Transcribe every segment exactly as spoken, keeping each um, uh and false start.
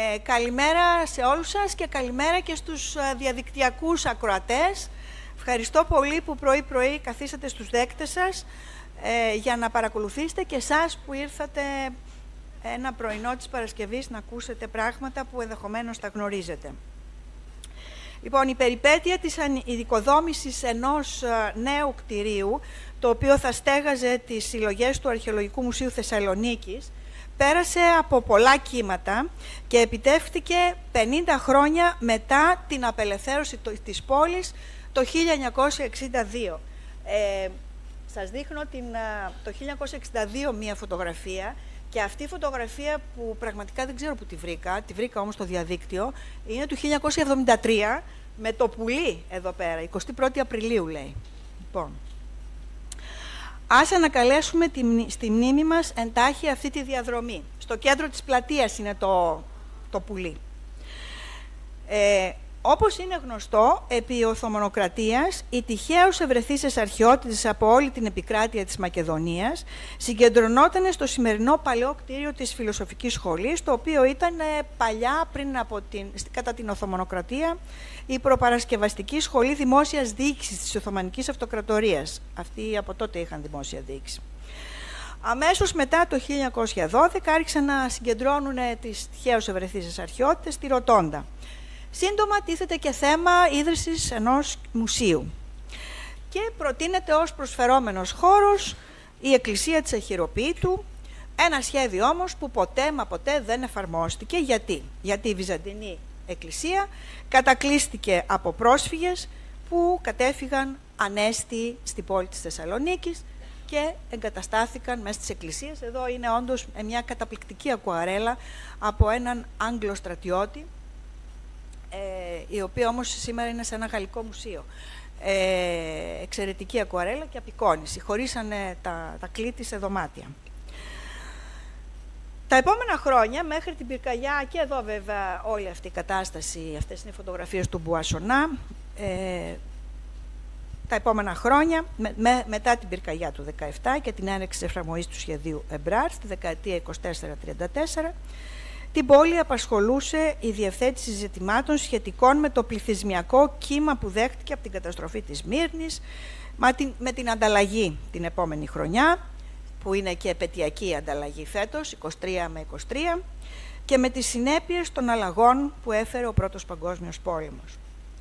Ε, καλημέρα σε όλους σας και καλημέρα και στους διαδικτυακούς ακροατές. Ευχαριστώ πολύ που πρωί-πρωί καθίσατε στους δέκτες σας ε, για να παρακολουθήσετε και εσάς που ήρθατε ένα πρωινό της Παρασκευής να ακούσετε πράγματα που ενδεχομένως τα γνωρίζετε. Λοιπόν, η περιπέτεια της ειδικοδόμησης ενός νέου κτηρίου, το οποίο θα στέγαζε τις συλλογές του Αρχαιολογικού Μουσείου Θεσσαλονίκης, πέρασε από πολλά κύματα και επιτεύχθηκε πενήντα χρόνια μετά την απελευθέρωση της πόλης το χίλια εννιακόσια εξήντα δύο. Ε, σας δείχνω την, το χίλια εννιακόσια εξήντα δύο μία φωτογραφία και αυτή η φωτογραφία που πραγματικά δεν ξέρω που τη βρήκα, τη βρήκα όμως στο διαδίκτυο, είναι του χίλια εννιακόσια εβδομήντα τρία με το πουλί εδώ πέρα, εικοστή πρώτη Απριλίου λέει. Λοιπόν, ας ανακαλέσουμε τη, στη μνήμη μας εντάχει αυτή τη διαδρομή. Στο κέντρο της πλατείας είναι το, το πουλί. Ε, όπως είναι γνωστό, επί Οθωμανοκρατίας, οι τυχαίως ευρεθήσεις αρχαιότητες από όλη την επικράτεια της Μακεδονίας συγκεντρωνόταν στο σημερινό παλαιό κτίριο της Φιλοσοφικής Σχολής, το οποίο ήταν παλιά, πριν από την, κατά την Οθωμανοκρατία, η προπαρασκευαστική σχολή δημόσιας διοίκησης της Οθωμανικής Αυτοκρατορίας. Αυτοί από τότε είχαν δημόσια διοίκηση. Αμέσως μετά το χίλια εννιακόσια δώδεκα άρχισαν να συγκεντρώνουν τις τυχαίως ευρεθήσεις αρχαιότητες στη Ροτόντα. Σύντομα τίθεται και θέμα ίδρυσης ενός μουσείου. Και προτείνεται ως προσφερόμενος χώρος η Εκκλησία της Αχυροποίητου, ένα σχέδιο όμως που ποτέ μα ποτέ δεν εφαρμόστηκε. Γιατί? Γιατί η Βυζαντινή Εκκλησία κατακλείστηκε από πρόσφυγες που κατέφυγαν ανέστη στην πόλη της Θεσσαλονίκης και εγκαταστάθηκαν μέσα στις εκκλησίες. Εδώ είναι όντως μια καταπληκτική ακουαρέλα από έναν Άγγλο στρατιώτη, ε, η οποία όμως σήμερα είναι σε ένα γαλλικό μουσείο. Ε, εξαιρετική ακουαρέλα και απεικόνηση. Χωρίσανε τα, τα κλίτη σε δωμάτια. Τα επόμενα χρόνια, μέχρι την πυρκαγιά, και εδώ βέβαια όλη αυτή η κατάσταση, αυτές είναι οι φωτογραφίες του Μπουασονά, ε, τα επόμενα χρόνια, με, με, μετά την πυρκαγιά του δεκαεπτά και την έναρξη της εφαρμογής του σχεδίου Εμπράρ, στη δεκαετία είκοσι τέσσερα τριάντα τέσσερα, την πόλη απασχολούσε η διευθέτηση ζητημάτων σχετικών με το πληθυσμιακό κύμα που δέχτηκε από την καταστροφή της Μύρνης, με την, με την ανταλλαγή την επόμενη χρονιά, που είναι και επετειακή ανταλλαγή φέτος, είκοσι τρία με είκοσι τρία, και με τις συνέπειες των αλλαγών που έφερε ο Πρώτος Παγκόσμιος Πόλεμος.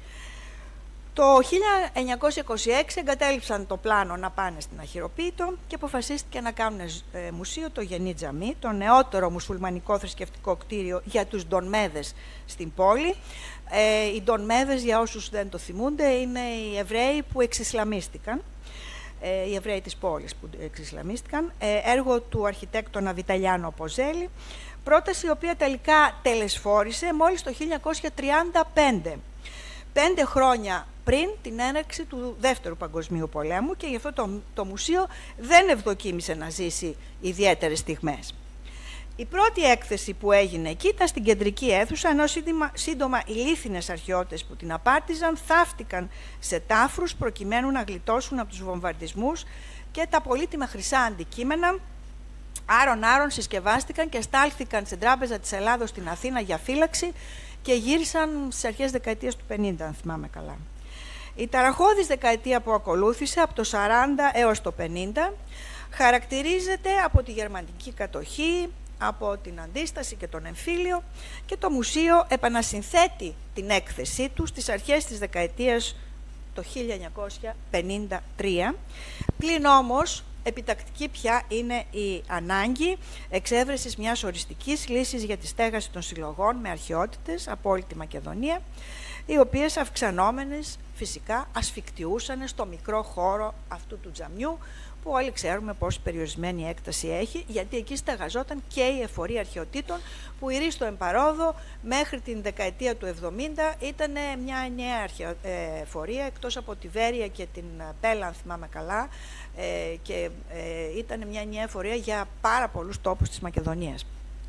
Το χίλια εννιακόσια είκοσι έξι εγκατέλειψαν το πλάνο να πάνε στην Αχυροποίητο και αποφασίστηκε να κάνουν ε, μουσείο το Γενή Τζαμί, το νεότερο μουσουλμανικό θρησκευτικό κτίριο για τους Ντονμέδες στην πόλη. Ε, οι Ντονμέδες, για όσους δεν το θυμούνται, είναι οι Εβραίοι που εξισλαμίστηκαν. Οι Εβραίοι της πόλης που εξισλαμίστηκαν, έργο του αρχιτέκτονα Βιταλιάνο Ποζέλη, πρόταση η οποία τελικά τελεσφόρησε μόλις το χίλια εννιακόσια τριάντα πέντε, πέντε χρόνια πριν την έναρξη του Δεύτερου Παγκοσμίου Πολέμου, και γι' αυτό το, το μουσείο δεν ευδοκίμησε να ζήσει ιδιαίτερες στιγμές. Η πρώτη έκθεση που έγινε εκεί ήταν στην κεντρική αίθουσα, ενώ σύντομα, σύντομα οι λίθινες αρχαιότητες που την απάρτιζαν θαύτηκαν σε τάφρους προκειμένου να γλιτώσουν από τους βομβαρδισμούς, και τα πολύτιμα χρυσά αντικείμενα άρον-άρον συσκευάστηκαν και στάλθηκαν στην Τράπεζα της Ελλάδος στην Αθήνα για φύλαξη και γύρισαν στις αρχές δεκαετίας του πενήντα, αν θυμάμαι καλά. Η ταραχώδης δεκαετία που ακολούθησε, από το σαράντα έως το πενήντα, χαρακτηρίζεται από τη γερμανική κατοχή, από την αντίσταση και τον εμφύλιο, και το μουσείο επανασυνθέτει την έκθεσή του στις αρχές της δεκαετίας το χίλια εννιακόσια πενήντα τρία, πλην όμως επιτακτική πια είναι η ανάγκη εξέβρεσης μιας οριστικής λύσης για τη στέγαση των συλλογών με αρχαιότητες από όλη τη Μακεδονία, οι οποίες αυξανόμενες φυσικά ασφικτιούσαν στο μικρό χώρο αυτού του τζαμιού, που όλοι ξέρουμε πόση περιορισμένη έκταση έχει, γιατί εκεί στεγαζόταν και η εφορία αρχαιοτήτων, που η Ρίστο Εμπαρόδο μέχρι την δεκαετία του εβδομήντα ήταν μια νέα εφορία, εκτός από τη Βέρεια και την Πέλα, αν θυμάμαι καλά, και ήταν μια νέα εφορία για πάρα πολλούς τόπους της Μακεδονίας.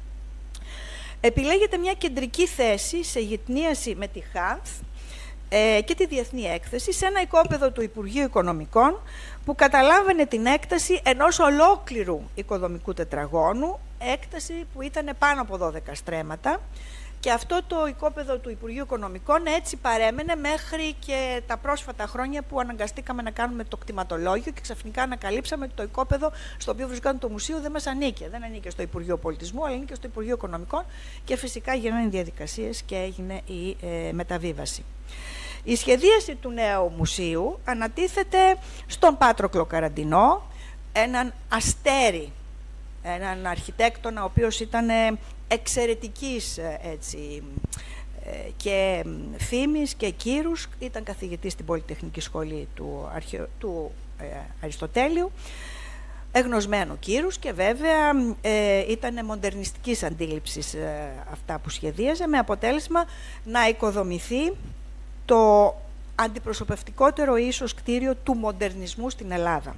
Επιλέγεται μια κεντρική θέση σε γυτνίαση με τη Χάνθ και τη Διεθνή Έκθεση, σε ένα οικόπεδο του Υπουργείου Οικονομικών, που καταλάβαινε την έκταση ενός ολόκληρου οικοδομικού τετραγώνου, έκταση που ήταν πάνω από δώδεκα στρέμματα, Και αυτό το οικόπεδο του Υπουργείου Οικονομικών έτσι παρέμενε μέχρι και τα πρόσφατα χρόνια που αναγκαστήκαμε να κάνουμε το κτηματολόγιο και ξαφνικά ανακαλύψαμε ότι το οικόπεδο στο οποίο βρισκόταν το μουσείο δεν μας ανήκε. Δεν ανήκε στο Υπουργείο Πολιτισμού, αλλά ανήκε στο Υπουργείο Οικονομικών και φυσικά γίνανε διαδικασίες και έγινε η ε, μεταβίβαση. Η σχεδίαση του νέου μουσείου ανατίθεται στον Πάτροκλο Καραντινό, έναν αστέρι, έναν αρχιτέκτονα ο οποίος ήταν εξαιρετικής έτσι, και φήμης και κύρους, ήταν καθηγητής στην Πολυτεχνική Σχολή του, αρχαιο, του ε, Αριστοτέλειου, εγνωσμένο κύρους και βέβαια ε, ήταν μοντερνιστικής αντίληψης ε, αυτά που σχεδίαζε, με αποτέλεσμα να οικοδομηθεί το αντιπροσωπευτικότερο ίσως κτίριο του μοντερνισμού στην Ελλάδα.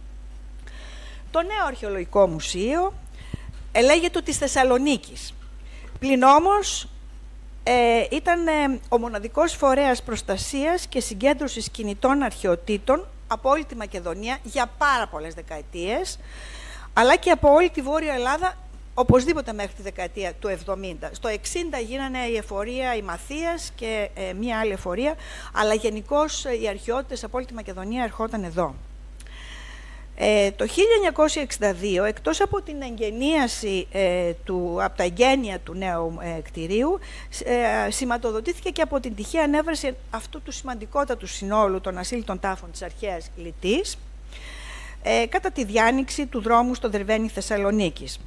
Το νέο αρχαιολογικό μουσείο ελέγεται της Θεσσαλονίκης. Πλην όμως ε, ήταν ε, ο μοναδικός φορέας προστασίας και συγκέντρωσης κινητών αρχαιοτήτων από όλη τη Μακεδονία για πάρα πολλές δεκαετίες, αλλά και από όλη τη Βόρεια Ελλάδα, οπωσδήποτε μέχρι τη δεκαετία του εβδομήντα. Στο εξήντα γίνανε η εφορία η Μαθίας και ε, μία άλλη εφορία, αλλά γενικώς ε, οι αρχαιότητες από όλη τη Μακεδονία ερχόταν εδώ. Ε, το χίλια εννιακόσια εξήντα δύο, εκτός από την εγγενίαση ε, του, από τα εγγένεια του νέου ε, κτηρίου, ε, σηματοδοτήθηκε και από την τυχαία ανέβρεση αυτού του σημαντικότατου συνόλου των ασύλλητων τάφων της αρχαίας Λιτής, ε, κατά τη διάνοιξη του δρόμου στο Δερβαίνη Θεσσαλονίκης.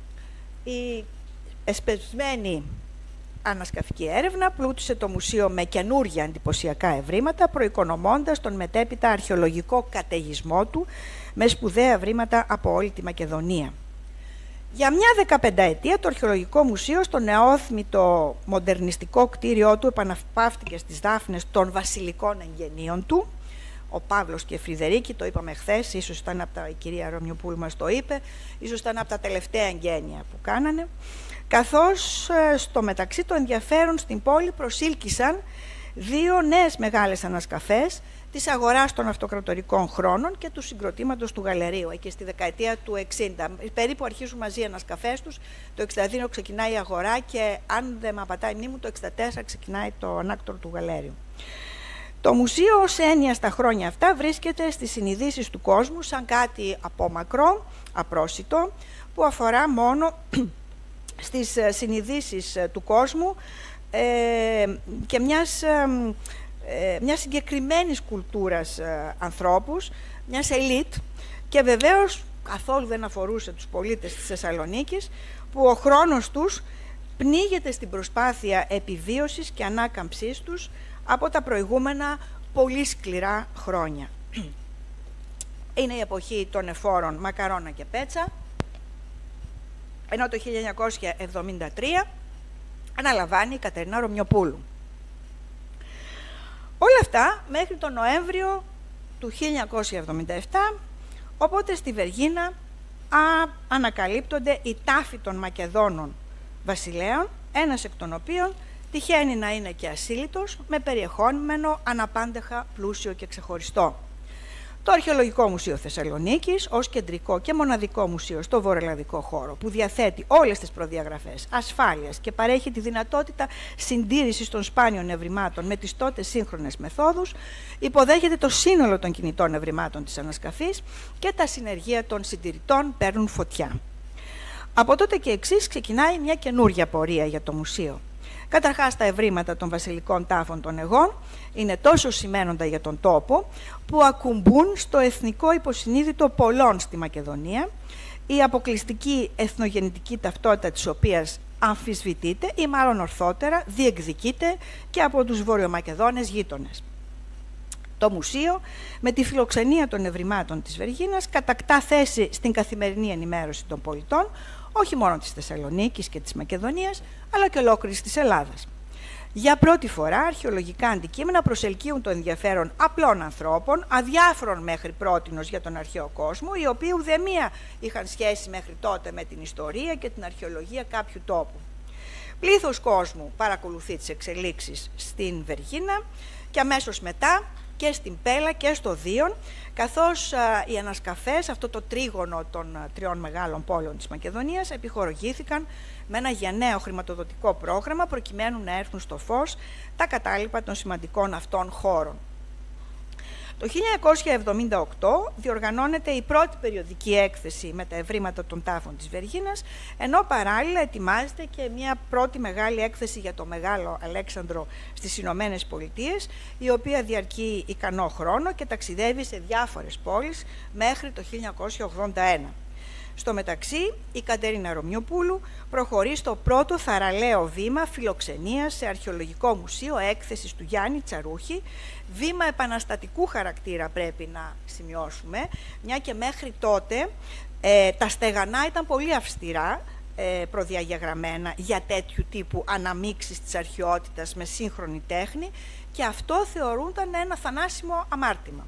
Η εσπεσμένη ανασκαφική έρευνα πλούτησε το μουσείο με καινούργια εντυπωσιακά ευρήματα, προοικονομώντας τον μετέπειτα αρχαιολογικό καταιγισμό του με σπουδαία ευρήματα από όλη τη Μακεδονία. Για μια δεκαπενταετία το Αρχαιολογικό Μουσείο στο νεόθμητο μοντερνιστικό κτίριό του επαναπαύτηκε στις δάφνες των βασιλικών εγγενείων του. Ο Παύλος και η Φρυδερίκη, το είπαμε χθες, ίσως ήταν από τα, η κυρία Ρωμιοπούλου μας το είπε, ίσως ήταν από τα τελευταία εγγένεια που κάνανε, καθώς στο μεταξύ το ενδιαφέρον στην πόλη προσήλκησαν δύο νέες μεγάλες ανασκαφές της αγοράς των αυτοκρατορικών χρόνων και του συγκροτήματος του Γαλερίου, εκεί στη δεκαετία του εξήντα. Περίπου αρχίζουν μαζί οι ανασκαφές τους, το εξήντα δύο ξεκινάει η αγορά και αν δεν με απατάει η μνήμη μου, το εξήντα τέσσερα ξεκινάει το ανάκτορο του Γαλέριου. Το μουσείο ως έννοια στα χρόνια αυτά βρίσκεται στις συνειδήσεις του κόσμου σαν κάτι απόμακρο, απρόσιτο, που αφορά μόνο στις συνειδήσεις του κόσμου ε, και μιας, ε, μιας συγκεκριμένης κουλτούρας ε, ανθρώπους, μιας ελίτ, και βεβαίως καθόλου δεν αφορούσε τους πολίτες της Θεσσαλονίκης, που ο χρόνος τους πνίγεται στην προσπάθεια επιβίωσης και ανάκαμψής τους από τα προηγούμενα πολύ σκληρά χρόνια. Είναι η εποχή των εφόρων Μακαρώνα και Πέτσα, ενώ το χίλια εννιακόσια εβδομήντα τρία αναλαμβάνει η Κατερίνα Ρωμιοπούλου. Όλα αυτά μέχρι τον Νοέμβριο του χίλια εννιακόσια εβδομήντα επτά, οπότε στη Βεργίνα α, ανακαλύπτονται οι τάφοι των Μακεδόνων βασιλέων, ένας εκ των οποίων τυχαίνει να είναι και ασύλλητος, με περιεχόμενο αναπάντεχα πλούσιο και ξεχωριστό. Το Αρχαιολογικό Μουσείο Θεσσαλονίκης, ως κεντρικό και μοναδικό μουσείο στο βορειοελλαδικό χώρο, που διαθέτει όλες τις προδιαγραφές ασφάλειας και παρέχει τη δυνατότητα συντήρησης των σπάνιων ευρημάτων με τις τότε σύγχρονες μεθόδους, υποδέχεται το σύνολο των κινητών ευρημάτων της ανασκαφής και τα συνεργεία των συντηρητών παίρνουν φωτιά. Από τότε και εξής ξεκινάει μια καινούργια πορεία για το μουσείο. Καταρχάς, τα ευρήματα των βασιλικών τάφων των Αιγών είναι τόσο σημαίνοντα για τον τόπο, που ακουμπούν στο εθνικό υποσυνείδητο πολλών στη Μακεδονία, η αποκλειστική εθνογεννητική ταυτότητα της οποίας αμφισβητείται ή μάλλον ορθότερα διεκδικείται και από τους βορειομακεδόνες γείτονες. Το μουσείο, με τη φιλοξενία των ευρημάτων της Βεργίνας, κατακτά θέση στην καθημερινή ενημέρωση των πολιτών, όχι μόνο της Θεσσαλονίκης και της Μακεδονίας, αλλά και ολόκληρης της Ελλάδας. Για πρώτη φορά, αρχαιολογικά αντικείμενα προσελκύουν το ενδιαφέρον απλών ανθρώπων, αδιάφορων μέχρι πρότινος για τον αρχαίο κόσμο, οι οποίοι ουδέμια είχαν σχέση μέχρι τότε με την ιστορία και την αρχαιολογία κάποιου τόπου. Πλήθος κόσμου παρακολουθεί τις εξελίξεις στην Βεργίνα και αμέσως μετά και στην Πέλα και στο Δίον, καθώς α, οι ανασκαφές, αυτό το τρίγωνο των α, τριών μεγάλων πόλεων της Μακεδονίας, επιχορηγήθηκαν με ένα γενναίο χρηματοδοτικό πρόγραμμα προκειμένου να έρθουν στο φως τα κατάλοιπα των σημαντικών αυτών χώρων. Το χίλια εννιακόσια εβδομήντα οκτώ διοργανώνεται η πρώτη περιοδική έκθεση με τα ευρήματα των τάφων της Βεργίνας, ενώ παράλληλα ετοιμάζεται και μια πρώτη μεγάλη έκθεση για το Μεγάλο Αλέξανδρο στις Ηνωμένες Πολιτείες, η οποία διαρκεί ικανό χρόνο και ταξιδεύει σε διάφορες πόλεις μέχρι το χίλια εννιακόσια ογδόντα ένα. Στο μεταξύ, η Κατερίνα Ρωμιοπούλου προχωρεί στο πρώτο θαραλέο βήμα φιλοξενίας σε αρχαιολογικό μουσείο έκθεσης του Γιάννη Τσαρούχη, βήμα επαναστατικού χαρακτήρα πρέπει να σημειώσουμε, μια και μέχρι τότε ε, τα στεγανά ήταν πολύ αυστηρά ε, προδιαγεγραμμένα για τέτοιου τύπου αναμίξεις της αρχαιότητας με σύγχρονη τέχνη, και αυτό θεωρούνταν ένα θανάσιμο αμάρτημα.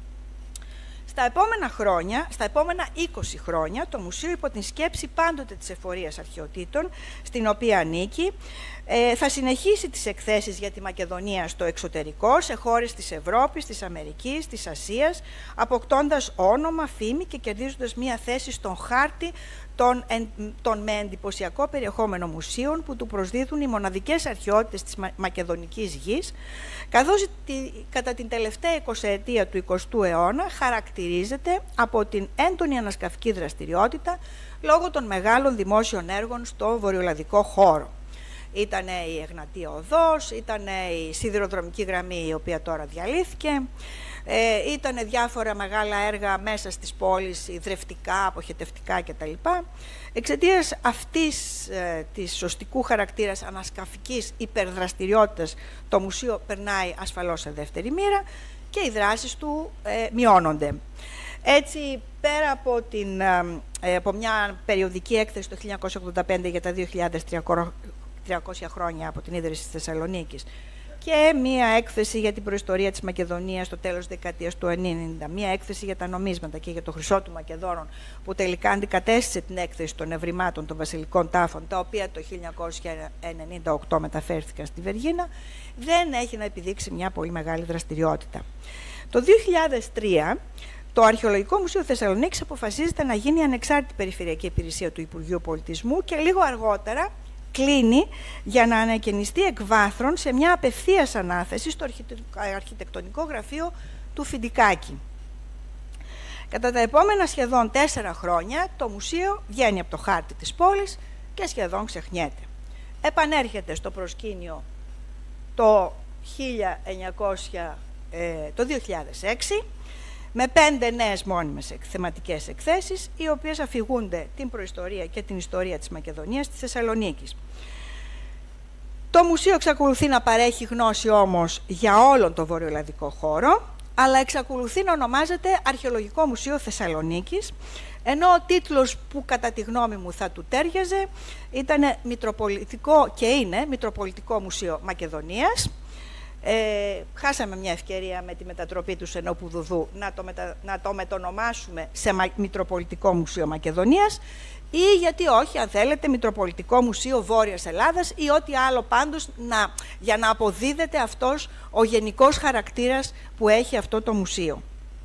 Στα επόμενα χρόνια, στα επόμενα είκοσι χρόνια, το Μουσείο, υπό την σκέψη πάντοτε της Εφορίας Αρχαιοτήτων, στην οποία ανήκει, ε, θα συνεχίσει τις εκθέσεις για τη Μακεδονία στο εξωτερικό, σε χώρες της Ευρώπης, της Αμερικής, της Ασίας, αποκτώντας όνομα, φήμη και κερδίζοντας μία θέση στον χάρτη των, εν, των με εντυπωσιακό περιεχόμενο μουσείων που του προσδίδουν οι μοναδικές αρχαιότητες της Μα, μακεδονικής γης, καθώς τη, κατά την τελευταία εικοσαετία του εικοστού αιώνα χαρακτηρίζεται από την έντονη ανασκαφική δραστηριότητα λόγω των μεγάλων δημόσιων έργων στο βορειοελλαδικό χώρο. Ήταν η Εγνατία Οδός, ήταν η σιδηροδρομική γραμμή, η οποία τώρα διαλύθηκε, ε, ήταν διάφορα μεγάλα έργα μέσα στις πόλεις, ιδρευτικά, αποχετευτικά κτλ. Εξαιτίας αυτής ε, της σωστικού χαρακτήρας ανασκαφικής υπερδραστηριότητας, το μουσείο περνάει ασφαλώς σε δεύτερη μοίρα και οι δράσεις του ε, μειώνονται. Έτσι, πέρα από, την, ε, από μια περιοδική έκθεση το χίλια εννιακόσια ογδόντα πέντε για τα δύο χιλιάδες τριακόσια χρόνια από την ίδρυση της Θεσσαλονίκης και μία έκθεση για την προϊστορία της Μακεδονίας στο τέλος της δεκαετίας του ενενήντα, μία έκθεση για τα νομίσματα και για το χρυσό του Μακεδόνων, που τελικά αντικατέστησε την έκθεση των ευρημάτων των βασιλικών τάφων, τα οποία το χίλια εννιακόσια ενενήντα οκτώ μεταφέρθηκαν στη Βεργίνα, δεν έχει να επιδείξει μια πολύ μεγάλη δραστηριότητα. Το δύο χιλιάδες τρία το Αρχαιολογικό Μουσείο Θεσσαλονίκης αποφασίζεται να γίνει ανεξάρτητη περιφερειακή υπηρεσία του Υπουργείου Πολιτισμού και λίγο αργότερα κλείνει για να ανακαινιστεί εκ βάθρων σε μια απευθείας ανάθεση στο αρχιτεκτονικό γραφείο του Φιντικάκη. Κατά τα επόμενα σχεδόν τέσσερα χρόνια το μουσείο βγαίνει από το χάρτη της πόλης και σχεδόν ξεχνιέται. Επανέρχεται στο προσκήνιο το, χίλια εννιακόσια, ε, το δύο χιλιάδες έξι με πέντε νέες μόνιμες θεματικές εκθέσεις, οι οποίες αφηγούνται την προϊστορία και την ιστορία της Μακεδονίας της Θεσσαλονίκης. Το μουσείο εξακολουθεί να παρέχει γνώση όμως για όλον το βορειοελλαδικό χώρο, αλλά εξακολουθεί να ονομάζεται Αρχαιολογικό Μουσείο Θεσσαλονίκης, ενώ ο τίτλος που κατά τη γνώμη μου θα του τέριαζε ήταν Μητροπολιτικό και είναι Μητροπολιτικό Μουσείο Μακεδονίας. Ε, χάσαμε μια ευκαιρία με τη μετατροπή του Σενόπου Δουδού να το, μετα... να το μετονομάσουμε σε Μητροπολιτικό Μουσείο Μακεδονίας, ή γιατί όχι, αν θέλετε, Μητροπολιτικό Μουσείο Βόρειας Ελλάδας ή ό,τι άλλο πάντως, να... για να αποδίδεται αυτός ο γενικός χαρακτήρας που έχει αυτό το μουσείο.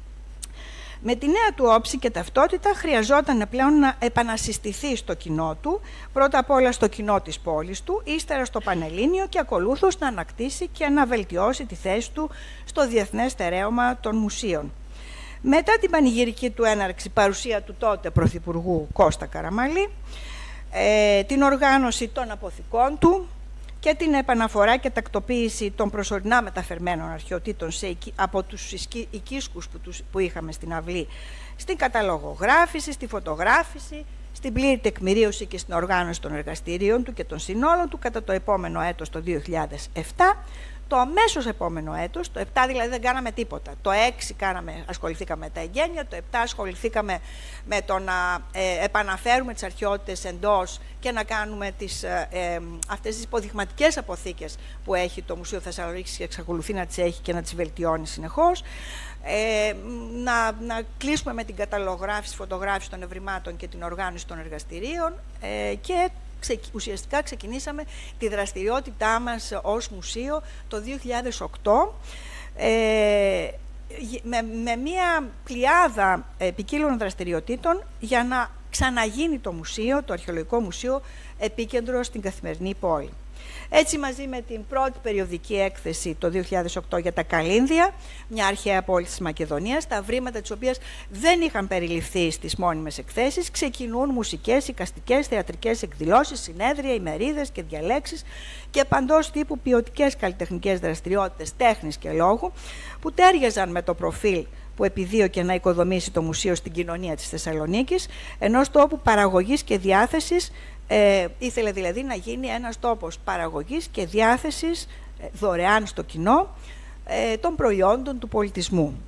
Με τη νέα του όψη και ταυτότητα χρειαζόταν πλέον να επανασυστηθεί στο κοινό του, πρώτα απ' όλα στο κοινό της πόλης του, ύστερα στο Πανελλήνιο και ακολούθως να ανακτήσει και να βελτιώσει τη θέση του στο διεθνές στερέωμα των μουσείων. Μετά την πανηγυρική του έναρξη παρουσία του τότε Πρωθυπουργού Κώστα Καραμαλή, ε, την οργάνωση των αποθηκών του και την επαναφορά και τακτοποίηση των προσωρινά μεταφερμένων αρχαιοτήτων σε, από τους οικίσκους που, τους, που είχαμε στην αυλή, στην καταλογογράφηση, στη φωτογράφηση, στην πλήρη τεκμηρίωση και στην οργάνωση των εργαστηρίων του και των συνόλων του κατά το επόμενο έτος, το δύο χιλιάδες επτά. Το αμέσως επόμενο έτος, το επτά δηλαδή δεν κάναμε τίποτα. Το έξι κάναμε, ασχοληθήκαμε με τα εγγένεια, το επτά ασχοληθήκαμε με το να ε, επαναφέρουμε τις αρχαιότητες εντός και να κάνουμε τις, ε, ε, αυτές τις υποδειγματικές αποθήκες που έχει το Μουσείο Θεσσαλονίκης και εξακολουθεί να τις έχει και να τις βελτιώνει συνεχώς. Ε, να, να κλείσουμε με την καταλογράφηση, φωτογράφηση των ευρημάτων και την οργάνωση των εργαστηρίων ε, και ουσιαστικά ξεκινήσαμε τη δραστηριότητά μας ως μουσείο το δύο χιλιάδες οκτώ ε, με, με μία πλειάδα ποικίλων δραστηριοτήτων για να ξαναγίνει το μουσείο, το Αρχαιολογικό Μουσείο, επίκεντρο στην καθημερινή πόλη. Έτσι, μαζί με την πρώτη περιοδική έκθεση το δύο χιλιάδες οκτώ για τα Καλύνδια, μια αρχαία πόλη της Μακεδονίας, τα βρήματα της οποίας δεν είχαν περιληφθεί στις μόνιμες εκθέσεις, ξεκινούν μουσικές, εικαστικές, θεατρικές εκδηλώσεις, συνέδρια, ημερίδες και διαλέξεις και παντός τύπου ποιοτικές καλλιτεχνικές δραστηριότητες τέχνης και λόγου, που τέριαζαν με το προφίλ που επιδίωκε να οικοδομήσει το μουσείο στην κοινωνία της Θεσσαλονίκης, ενός τόπου παραγωγής και διάθεσης. Ε, ήθελε δηλαδή να γίνει ένας τόπος παραγωγής και διάθεσης ε, δωρεάν στο κοινό ε, των προϊόντων του πολιτισμού.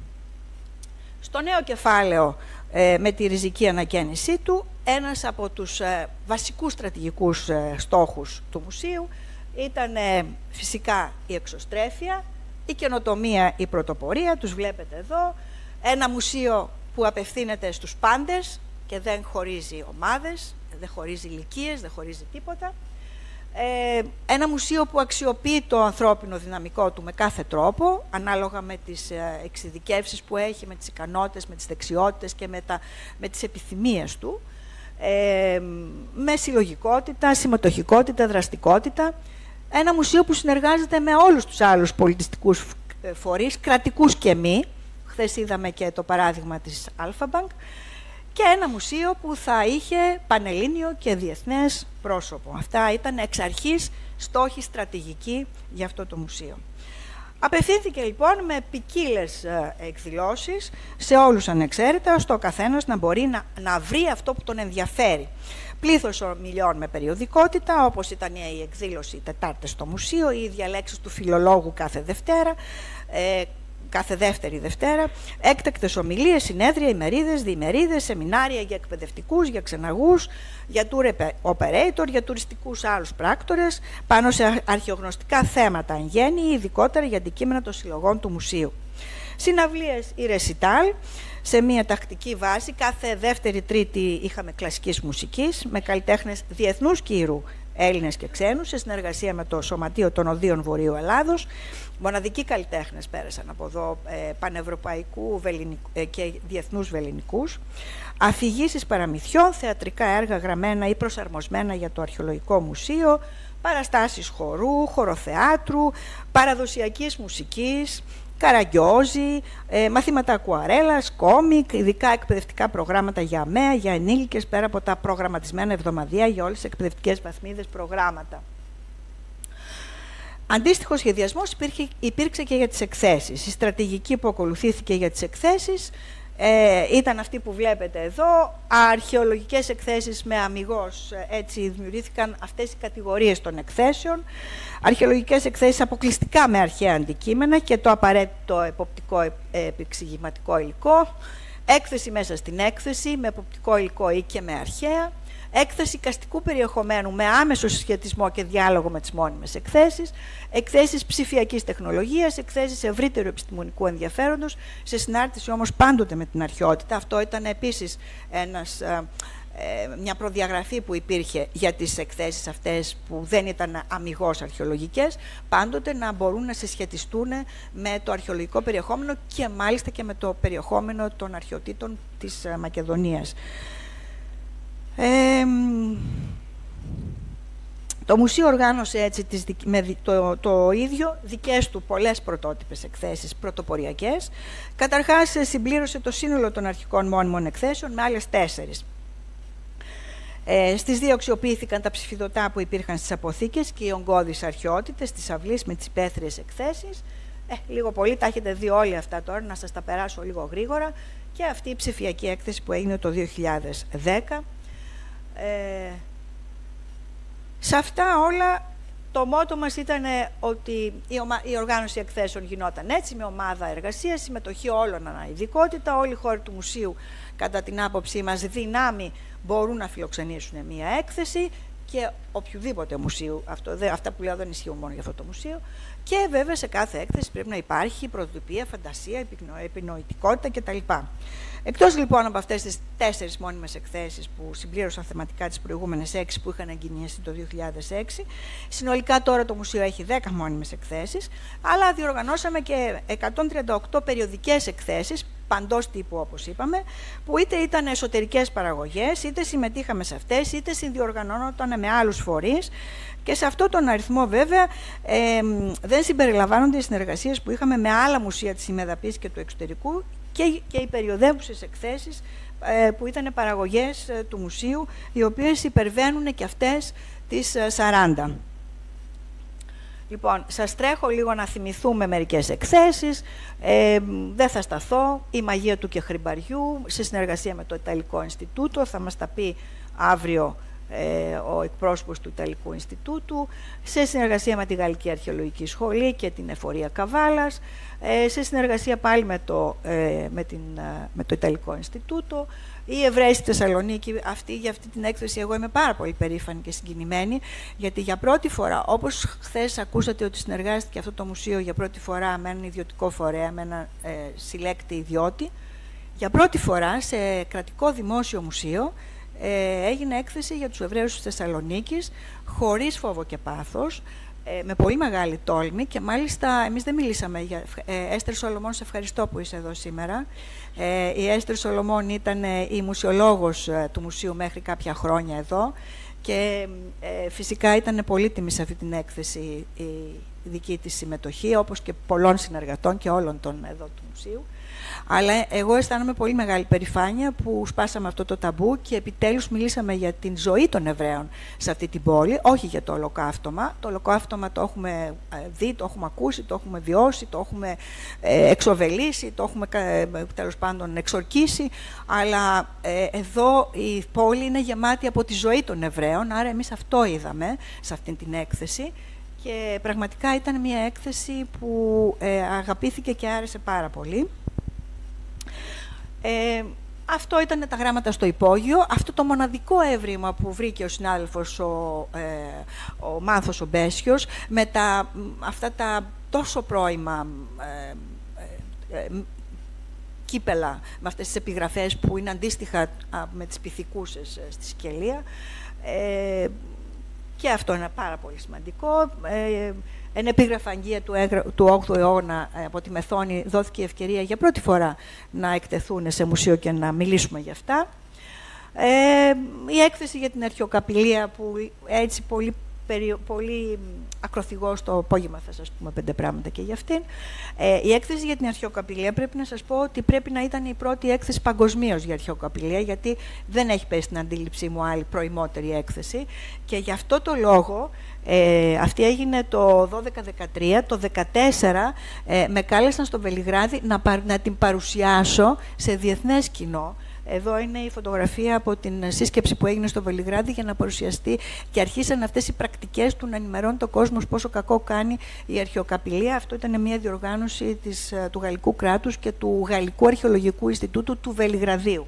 Στο νέο κεφάλαιο, ε, με τη ριζική ανακαίνισή του, ένας από τους ε, βασικούς στρατηγικούς ε, στόχους του μουσείου ήταν ε, φυσικά η εξωστρέφεια, η καινοτομία, η πρωτοπορία, τους βλέπετε εδώ, ένα μουσείο που απευθύνεται στους πάντες και δεν χωρίζει ομάδες, δεν χωρίζει ηλικίες, δεν χωρίζει τίποτα. Ε, ένα μουσείο που αξιοποιεί το ανθρώπινο δυναμικό του με κάθε τρόπο, ανάλογα με τις ε, εξειδικεύσεις που έχει, με τις ικανότητες, με τις δεξιότητες και με, τα, με τις επιθυμίες του, ε, με συλλογικότητα, συμμετοχικότητα, δραστικότητα. Ένα μουσείο που συνεργάζεται με όλους τους άλλους πολιτιστικούς φορείς, κρατικούς και μη. Χθες είδαμε και το παράδειγμα της Αλφα-Bank. Και ένα μουσείο που θα είχε πανελλήνιο και διεθνές πρόσωπο. Αυτά ήταν εξ αρχής στόχοι στρατηγικοί για αυτό το μουσείο. Απευθύνθηκε λοιπόν με ποικίλες εκδηλώσεις σε όλους ανεξαίρετα, ώστε ο καθένας να μπορεί να, να βρει αυτό που τον ενδιαφέρει. Πλήθος ομιλιών με περιοδικότητα, όπως ήταν η εκδήλωση Τετάρτες στο Μουσείο ή οι διαλέξεις του φιλολόγου κάθε Δευτέρα, ε, κάθε δεύτερη Δευτέρα, έκτακτες ομιλίες, συνέδρια, ημερίδες, διημερίδες, σεμινάρια για εκπαιδευτικούς, για ξεναγούς, για tour operator, για τουριστικούς άλλους πράκτορες, πάνω σε αρχαιογνωστικά θέματα εν γέννη ή ειδικότερα για αντικείμενα των συλλογών του μουσείου. Συναυλίες ή ρεσιτάλ, σε μια τακτική βάση, κάθε δεύτερη Τρίτη είχαμε κλασικής μουσικής, με καλλιτέχνες διεθνούς κύρου, Έλληνες και ξένους, σε συνεργασία με το Σωματείο των Οδείων Βορείου Ελλάδος. Μοναδικοί καλλιτέχνες πέρασαν από εδώ, ε, πανευρωπαϊκού ε, και διεθνούς βελληνικούς. Αφηγήσεις παραμυθιών, θεατρικά έργα γραμμένα ή προσαρμοσμένα για το Αρχαιολογικό Μουσείο, παραστάσεις χορού, χωροθεάτρου, παραδοσιακής μουσικής, καραγκιόζι, ε, μαθήματα ακουαρέλας, κόμικ, ειδικά εκπαιδευτικά προγράμματα για αμαία, για ενήλικες, πέρα από τα προγραμματισμένα εβδομαδιαία για όλες τις εκπαιδευτικές βαθμίδες προγράμματα. Αντίστοιχο σχεδιασμός υπήρχε, υπήρξε και για τις εκθέσεις. Η στρατηγική που ακολουθήθηκε για τις εκθέσεις ε, ήταν αυτή που βλέπετε εδώ. Αρχαιολογικές εκθέσεις με αμιγώς, έτσι δημιουργήθηκαν αυτές οι κατηγορίες των εκθέσεων. Αρχαιολογικές εκθέσεις αποκλειστικά με αρχαία αντικείμενα και το απαραίτητο εποπτικό επεξηγηματικό υλικό. Έκθεση μέσα στην έκθεση με εποπτικό υλικό ή και με αρχαία. Έκθεση εικαστικού περιεχομένου με άμεσο συσχετισμό και διάλογο με τις μόνιμες εκθέσεις, εκθέσεις ψηφιακής τεχνολογίας, εκθέσεις ευρύτερου επιστημονικού ενδιαφέροντος, σε συνάρτηση όμως πάντοτε με την αρχαιότητα. Αυτό ήταν επίσης ένας, ε, μια προδιαγραφή που υπήρχε για τις εκθέσεις αυτές που δεν ήταν αμιγώς αρχαιολογικές, πάντοτε να μπορούν να συσχετιστούν με το αρχαιολογικό περιεχόμενο και μάλιστα και με το περιεχόμενο των αρχαιοτήτων της Μακεδονίας. Ε, το μουσείο οργάνωσε έτσι τις, με το, το ίδιο δικές του πολλές πρωτότυπες εκθέσεις πρωτοποριακές. Καταρχάς συμπλήρωσε το σύνολο των αρχικών μόνιμων εκθέσεων με άλλες τέσσερις. Ε, στις δύο αξιοποιήθηκαν τα ψηφιδωτά που υπήρχαν στις αποθήκες και οι ογκώδεις αρχαιότητες της αυλής με τις υπαίθριες εκθέσεις. Ε, λίγο πολύ τα έχετε δει όλοι αυτά τώρα, να σας τα περάσω λίγο γρήγορα. Και αυτή η ψηφιακή έκθεση που έγινε το δύο χιλιάδες δέκα. Ε, σε αυτά όλα το μότο μας ήταν ότι η, ομα... η οργάνωση εκθέσεων γινόταν έτσι, με ομάδα εργασίας, συμμετοχή όλων ανά ειδικότητα. Όλοι οι χώροι του μουσείου, κατά την άποψή μας, δυνάμει μπορούν να φιλοξενήσουν μία έκθεση και οποιοδήποτε μουσείου. Αυτό, δε, αυτά που λέω δεν ισχύουν μόνο για αυτό το μουσείο. Και βέβαια σε κάθε έκθεση πρέπει να υπάρχει πρωτοτυπία, φαντασία, επινοητικότητα κτλ. Εκτός λοιπόν από αυτές τις τέσσερις μόνιμες εκθέσεις που συμπλήρωσαν θεματικά τις προηγούμενες έξι που είχαν εγκαινιαστεί το δύο χιλιάδες έξι, συνολικά τώρα το μουσείο έχει δέκα μόνιμες εκθέσεις, αλλά διοργανώσαμε και εκατόν τριάντα οκτώ περιοδικές εκθέσεις, παντός τύπου όπως είπαμε, που είτε ήταν εσωτερικές παραγωγές, είτε συμμετείχαμε σε αυτές, είτε συνδιοργανώνονταν με άλλους φορείς. Και σε αυτόν τον αριθμό βέβαια ε, δεν συμπεριλαμβάνονται οι συνεργασίες που είχαμε με άλλα μουσεία της ημεδαπής και του εξωτερικού και, και οι περιοδεύουσες εκθέσεις ε, που ήταν παραγωγές ε, του μουσείου, οι οποίες υπερβαίνουν και αυτές τις ε, σαράντα. Λοιπόν, σας τρέχω λίγο να θυμηθούμε μερικές εκθέσεις. Ε, δεν θα σταθώ. Η μαγεία του Κεχριμπαριού, σε συνεργασία με το Ιταλικό Ινστιτούτο, θα μας τα πει αύριο ε, ο εκπρόσωπος του Ιταλικού Ινστιτούτου, σε συνεργασία με τη Γαλλική Αρχαιολογική Σχολή και την Εφορία Καβάλας, ε, σε συνεργασία πάλι με το, ε, με την, με το Ιταλικό Ινστιτούτο. Οι Εβραίοι στη Θεσσαλονίκη, αυτή, για αυτή την έκθεση εγώ είμαι πάρα πολύ περήφανη και συγκινημένη, γιατί για πρώτη φορά, όπως χθες ακούσατε ότι συνεργάστηκε αυτό το μουσείο για πρώτη φορά με έναν ιδιωτικό φορέα, με έναν ε, συλλέκτη ιδιώτη, για πρώτη φορά σε κρατικό δημόσιο μουσείο ε, έγινε έκθεση για τους Εβραίους της Θεσσαλονίκης, χωρίς φόβο και πάθος, ε, με πολύ μεγάλη τόλμη, και μάλιστα εμείς δεν μιλήσαμε για... Ε, Έστερ Σολομών, σε ευχαριστώ που είσαι εδώ σήμερα. Ε, η Έστερ Σολομών ήταν ε, η μουσιολόγος ε, του μουσείου μέχρι κάποια χρόνια εδώ, και ε, φυσικά ήταν πολύτιμη σε αυτή την έκθεση η δική της συμμετοχή, όπως και πολλών συνεργατών και όλων των εδώ του μουσείου. Αλλά εγώ αισθάνομαι πολύ μεγάλη περηφάνεια που σπάσαμε αυτό το ταμπού και επιτέλους μιλήσαμε για την ζωή των Εβραίων σε αυτή την πόλη, όχι για το ολοκαύτωμα. Το ολοκαύτωμα το έχουμε δει, το έχουμε ακούσει, το έχουμε βιώσει, το έχουμε εξοβελήσει, το έχουμε τέλος πάντων εξορκίσει, αλλά ε, εδώ η πόλη είναι γεμάτη από τη ζωή των Εβραίων, άρα εμείς αυτό είδαμε σε αυτή την έκθεση. Και πραγματικά ήταν μια έκθεση που ε, αγαπήθηκε και άρεσε πάρα πολύ. Ε, αυτό ήταν τα γράμματα στο υπόγειο. Αυτό το μοναδικό έβριμα που βρήκε ο συνάδελφος ο, ε, ο Μάνθος ο Μπέσιος, με τα, αυτά τα τόσο πρώιμα ε, ε, ε, κύπελα, με αυτές τις επιγραφές που είναι αντίστοιχα α, με τις πυθικούσες στη Σικελία. Ε, και αυτό είναι πάρα πολύ σημαντικό. Ε, Εν επίγραφα αγγεία του, του όγδοου αιώνα από τη Μεθόνη δόθηκε η ευκαιρία για πρώτη φορά να εκτεθούν σε μουσείο και να μιλήσουμε γι' αυτά. Ε, η έκθεση για την αρχαιοκαπηλεία που έτσι πολύ, πολύ ακροθυγώς το απόγευμα θα σας πούμε πέντε πράγματα και για αυτήν. Ε, η έκθεση για την αρχαιοκαπηλεία πρέπει να σας πω ότι πρέπει να ήταν η πρώτη έκθεση παγκοσμίως για αρχαιοκαπηλεία, γιατί δεν έχει πέσει στην αντίληψή μου άλλη προημότερη έκθεση, και γι' αυτό το λόγο Ε, αυτή έγινε το δώδεκα δεκατρία, το δεκατέσσερα ε, με κάλεσαν στο Βελιγράδι να, να την παρουσιάσω σε διεθνές κοινό. Εδώ είναι η φωτογραφία από την σύσκεψη που έγινε στο Βελιγράδι για να παρουσιαστεί, και αρχίσαν αυτές οι πρακτικές του να ενημερώνει το κόσμο πόσο κακό κάνει η αρχαιοκαπηλεία. Αυτό ήταν μια διοργάνωση της, του Γαλλικού κράτους και του Γαλλικού Αρχαιολογικού Ινστιτούτου του Βελιγραδίου.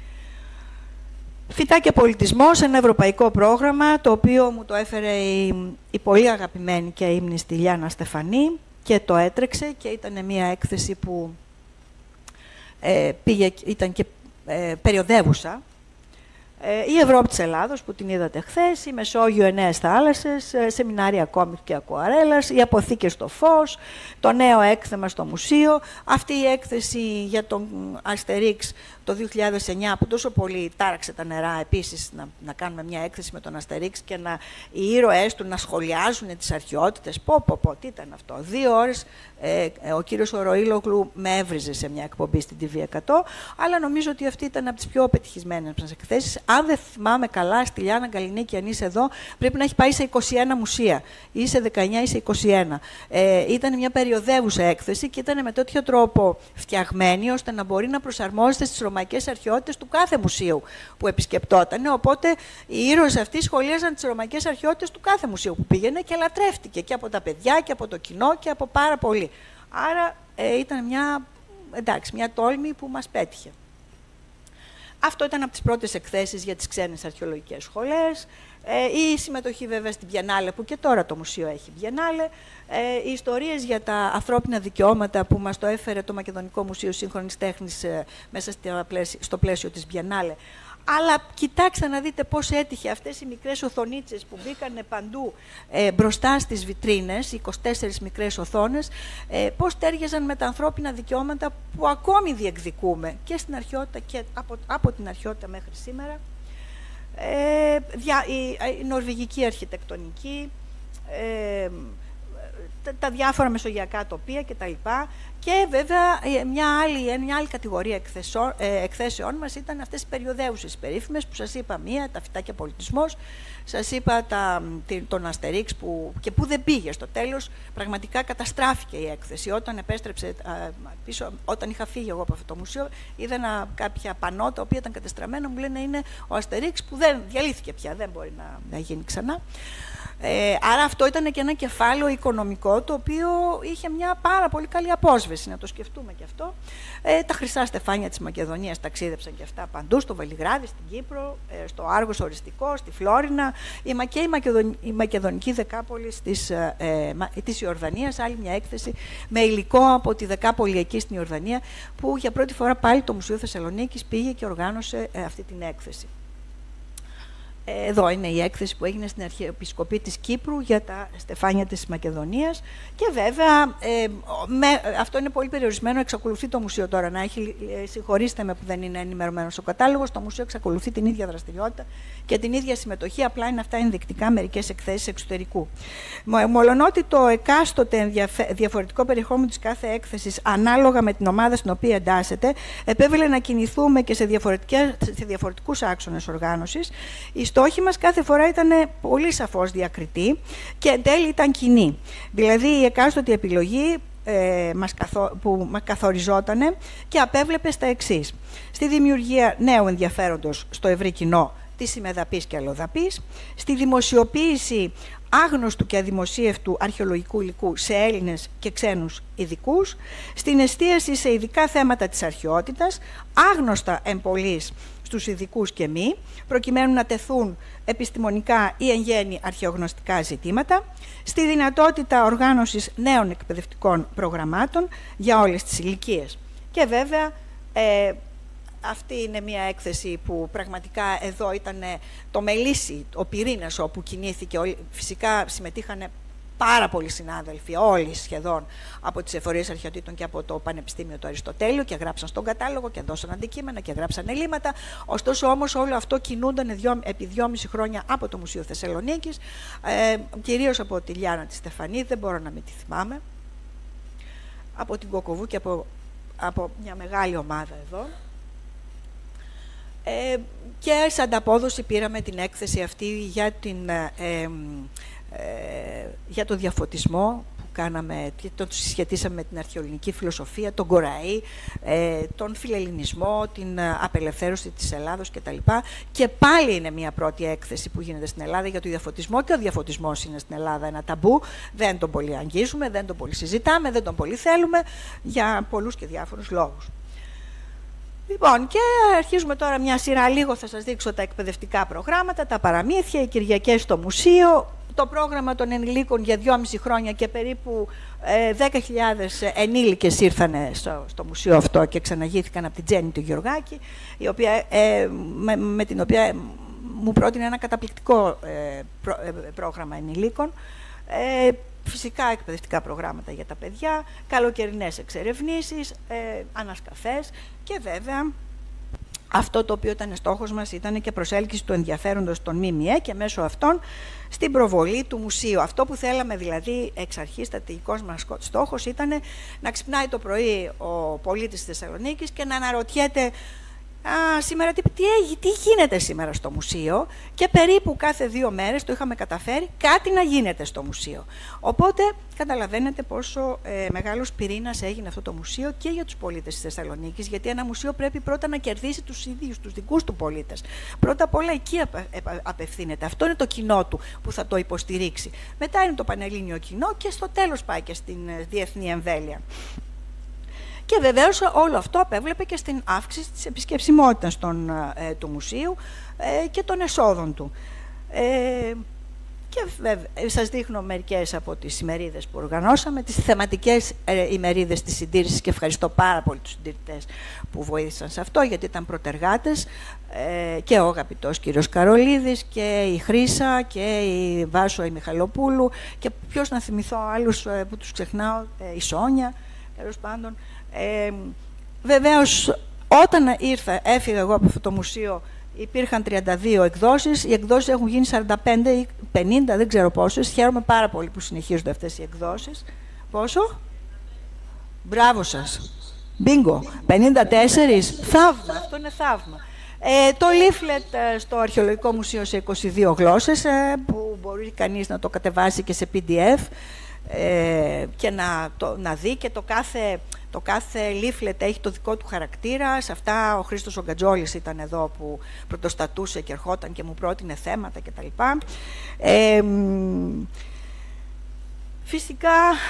Φυτά και πολιτισμός, ένα ευρωπαϊκό πρόγραμμα, το οποίο μου το έφερε η, η πολύ αγαπημένη και ύμνηστη Λιάννα Στεφανή, και το έτρεξε, και ήταν μια έκθεση που ε, πήγε, ήταν και ε, περιοδεύουσα. Ε, η Ευρώπη της Ελλάδος που την είδατε χθες, η Μεσόγειο εννέες θάλασσες, ε, σεμινάρια κόμικ και ακουαρέλας, οι αποθήκες στο φως, το νέο έκθεμα στο μουσείο, αυτή η έκθεση για τον Αστερίξ το δύο χιλιάδες εννιά που τόσο πολύ τάραξε τα νερά, επίσης να, να κάνουμε μια έκθεση με τον Αστερίξ και να, οι ήρωές του να σχολιάζουν τις αρχαιότητες. Πω, πω, πω, τι ήταν αυτό. Δύο ώρες ε, ε, ο κύριος Ροήλογλου με έβριζε σε μια εκπομπή στην τι βι εκατό, αλλά νομίζω ότι αυτή ήταν από τις πιο πετυχισμένες μας εκθέσεις. Αν δεν θυμάμαι καλά, στη Λιάννα Γκαλινίκη, αν είσαι εδώ, πρέπει να έχει πάει σε είκοσι ένα μουσεία. Ή σε δεκαεννιά ή σε είκοσι ένα. Ε, ήταν μια περιοδεύουσα έκθεση και ήταν με τέτοιο τρόπο φτιαγμένη, ώστε να μπορεί να προσαρμόζεται στις ρωμαϊκές αρχαιότητες του κάθε μουσείου που επισκεπτόταν. Οπότε οι ήρωες αυτοί σχολίαζαν τις ρωμαϊκές αρχαιότητες του κάθε μουσείου που πήγαινε και λατρεύτηκε και από τα παιδιά και από το κοινό και από πάρα πολύ. Άρα ε, ήταν μια, εντάξει, μια τόλμη που μας πέτυχε. Αυτό ήταν από τις πρώτες εκθέσεις για τις ξένες αρχαιολογικές σχολές. Ε, η συμμετοχή βέβαια στην Biennale, που και τώρα το μουσείο έχει Biennale. Ε, οι ιστορίες για τα ανθρώπινα δικαιώματα που μας το έφερε το Μακεδονικό Μουσείο Σύγχρονης Τέχνης ε, μέσα στο πλαίσιο της Biennale. Αλλά κοιτάξτε να δείτε πώς έτυχε αυτές οι μικρές οθονίτσες που μπήκανε παντού ε, μπροστά στις βιτρίνες, είκοσι τέσσερις μικρές οθόνες, ε, πώς τέριαζαν με τα ανθρώπινα δικαιώματα που ακόμη διεκδικούμε και στην αρχαιότητα και από, από την αρχαιότητα μέχρι σήμερα. Ε, δια, η, η νορβηγική αρχιτεκτονική, ε, τα, τα διάφορα μεσογειακά τοπία κτλ. Και βέβαια μια άλλη, μια άλλη κατηγορία εκθεσών, ε, εκθέσεών μας ήταν αυτές οι περιοδαίουσες περίφημες που σας είπα, μία, τα φυτάκια πολιτισμός, σας είπα τα, τον Αστερίξ που, και που δεν πήγε στο τέλος, πραγματικά καταστράφηκε η έκθεση. Όταν επέστρεψε α, πίσω, όταν είχα φύγει εγώ από αυτό το μουσείο, είδα ένα, κάποια πανό τα οποία ήταν κατεστραμμένα, μου λένε είναι ο Αστερίξ που δεν διαλύθηκε πια, δεν μπορεί να, να γίνει ξανά. Ε, άρα αυτό ήταν και ένα κεφάλαιο οικονομικό το οποίο είχε μια πάρα πολύ καλή απόσβεση, να το σκεφτούμε και αυτό. Ε, τα χρυσά στεφάνια της Μακεδονίας ταξίδεψαν και αυτά παντού, στο Βελιγράδι, στην Κύπρο, ε, στο Άργος Οριστικό, στη Φλόρινα, η, και η, Μακεδον, η Μακεδονική Δεκάπολη της, ε, ε, της Ιορδανίας, άλλη μια έκθεση με υλικό από τη Δεκάπολη εκεί στην Ιορδανία, που για πρώτη φορά πάλι το Μουσείο Θεσσαλονίκης πήγε και οργάνωσε ε, αυτή την έκθεση. Εδώ είναι η έκθεση που έγινε στην Αρχιεπισκοπή της Κύπρου για τα στεφάνια της Μακεδονίας και βέβαια ε, με, αυτό είναι πολύ περιορισμένο, εξακολουθεί το μουσείο τώρα να έχει, ε, συγχωρήστε με που δεν είναι ενημερωμένο ο κατάλογος, το μουσείο εξακολουθεί την ίδια δραστηριότητα και την ίδια συμμετοχή, απλά είναι αυτά ενδεικτικά μερικές εκθέσεις εξωτερικού. Μολονότι το εκάστοτε διαφορετικό περιεχόμενο της κάθε έκθεσης ανάλογα με την ομάδα στην οποία εντάσσεται, επέβαλε να κινηθούμε και σε, σε διαφορετικούς άξονες οργάνωσης. Οι στόχοι μας κάθε φορά ήταν πολύ σαφώς διακριτοί και εν τέλει ήταν κοινή. Δηλαδή η εκάστοτε επιλογή ε, μας καθο, που μας καθοριζόταν και απέβλεπε στα εξής. Στη δημιουργία νέου ενδιαφέροντος στο ευρύ κοινό της ημεδαπής και αλλοδαπής, στη δημοσιοποίηση άγνωστου και αδημοσίευτου αρχαιολογικού υλικού σε Έλληνες και ξένους ειδικούς, στην εστίαση σε ειδικά θέματα της αρχαιότητας, άγνωστα εμπολής στους ειδικούς και μη, προκειμένου να τεθούν επιστημονικά ή εν γέννη αρχαιογνωστικά ζητήματα, στη δυνατότητα οργάνωσης νέων εκπαιδευτικών προγραμμάτων για όλες τις ηλικίες. Και βέβαια, ε, αυτή είναι μια έκθεση που πραγματικά εδώ ήταν το μελίσι, ο πυρήνας όπου κινήθηκε. Φυσικά συμμετείχαν πάρα πολλοί συνάδελφοι, όλοι σχεδόν, από τις εφορίες αρχαιοτήτων και από το Πανεπιστήμιο του Αριστοτέλειου και γράψαν στον κατάλογο και δώσαν αντικείμενα και γράψαν ελλείμματα. Ωστόσο όμως όλο αυτό κινούνταν επί δυόμιση χρόνια από το Μουσείο Θεσσαλονίκης, ε, κυρίως από τη Λιάνα τη Στεφανή, δεν μπορώ να μην τη θυμάμαι, από την Κοκοβού και από, από μια μεγάλη ομάδα εδώ. Ε, και σε ανταπόδοση πήραμε την έκθεση αυτή για, την, ε, ε, ε, για το διαφωτισμό που κάναμε και το συσχετίσαμε με την αρχαιοελληνική φιλοσοφία, τον Κοραή, ε, τον φιλελληνισμό, την απελευθέρωση της Ελλάδος κτλ. Και πάλι είναι μια πρώτη έκθεση που γίνεται στην Ελλάδα για το διαφωτισμό και ο διαφωτισμός είναι στην Ελλάδα ένα ταμπού, δεν τον πολύ αγγίζουμε, δεν τον πολύ συζητάμε, δεν τον πολύ θέλουμε για πολλούς και διάφορους λόγους. Λοιπόν, και αρχίζουμε τώρα μια σειρά, λίγο θα σας δείξω τα εκπαιδευτικά προγράμματα, τα παραμύθια, οι Κυριακές στο μουσείο, το πρόγραμμα των ενηλίκων για δυόμιση χρόνια και περίπου ε, δέκα χιλιάδες ενήλικες ήρθαν στο, στο μουσείο αυτό και ξαναγήθηκαν από την Τζέννη του Γεωργάκη, η οποία, ε, με, με την οποία μου πρότεινε ένα καταπληκτικό ε, προ, ε, πρόγραμμα ενηλίκων. Ε, Φυσικά εκπαιδευτικά προγράμματα για τα παιδιά, καλοκαιρινές εξερευνήσεις, ε, ανασκαφές και βέβαια αυτό το οποίο ήταν στόχος μας ήταν και προσέλκυση του ενδιαφέροντος των ΜΜΕ και μέσω αυτών στην προβολή του μουσείου. Αυτό που θέλαμε δηλαδή εξ αρχής, στρατηγικός μας στόχος ήταν να ξυπνάει το πρωί ο πολίτης της Θεσσαλονίκης και να αναρωτιέται Α, σήμερα τι, τι, τι γίνεται σήμερα στο μουσείο και περίπου κάθε δύο μέρες το είχαμε καταφέρει κάτι να γίνεται στο μουσείο. Οπότε καταλαβαίνετε πόσο ε, μεγάλος πυρήνας έγινε αυτό το μουσείο και για τους πολίτες της Θεσσαλονίκης, γιατί ένα μουσείο πρέπει πρώτα να κερδίσει τους ίδιους, τους δικούς του πολίτες. Πρώτα απ' όλα εκεί απε, απευθύνεται. Αυτό είναι το κοινό του που θα το υποστηρίξει. Μετά είναι το πανελλήνιο κοινό και στο τέλος πάει και στην ε, διεθνή εμβέλεια. Και βεβαίως όλο αυτό απέβλεπε και στην αύξηση της επισκεψιμότητας των, ε, του μουσείου ε, και των εσόδων του. Ε, Και βέβαια, σας δείχνω μερικές από τις ημερίδες που οργανώσαμε, τις θεματικές ε, ημερίδες της συντήρησης, και ευχαριστώ πάρα πολύ τους συντηρητές που βοήθησαν σε αυτό, γιατί ήταν πρωτεργάτες, ε, και ο αγαπητός κύριος Καρολίδης και η Χρύσα και η Βάσο η Μιχαλοπούλου, και ποιος να θυμηθώ άλλους ε, που τους ξεχνάω, ε, η Σόνια, τέλος πάντων. Ε, βεβαίως, όταν ήρθα, έφυγα εγώ από αυτό το μουσείο, υπήρχαν τριάντα δύο εκδόσεις, οι εκδόσεις έχουν γίνει σαράντα πέντε ή πενήντα, δεν ξέρω πόσες. Χαίρομαι πάρα πολύ που συνεχίζονται αυτές οι εκδόσεις. Πόσο? Μπράβο σας. Μπίνγκο. πενήντα τέσσερα. Θαύμα. Αυτό είναι θαύμα. Ε, το leaflet στο Αρχαιολογικό Μουσείο σε είκοσι δύο γλώσσες, ε, που μπορεί κανείς να το κατεβάσει και σε πι ντι εφ ε, και να, το, να δει, και το κάθε... Το κάθε leaflet έχει το δικό του χαρακτήρα. Σε αυτά ο Χρήστος ο Γκατζόλης ήταν εδώ που πρωτοστατούσε και ερχόταν και μου πρότεινε θέματα κτλ. Ε, φυσικά